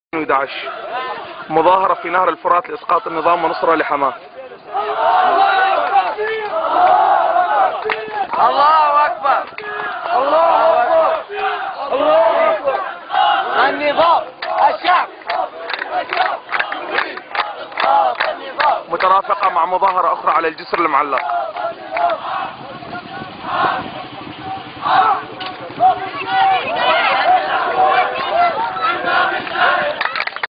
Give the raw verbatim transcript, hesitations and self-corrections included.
ألفين وأحد عشر مظاهرة في نهر الفرات لإسقاط النظام ونصرة لحماس. الله أكبر الله أكبر الله أكبر. النظام الشعب مترافقة مع مظاهرة أخرى على الجسر المعلق.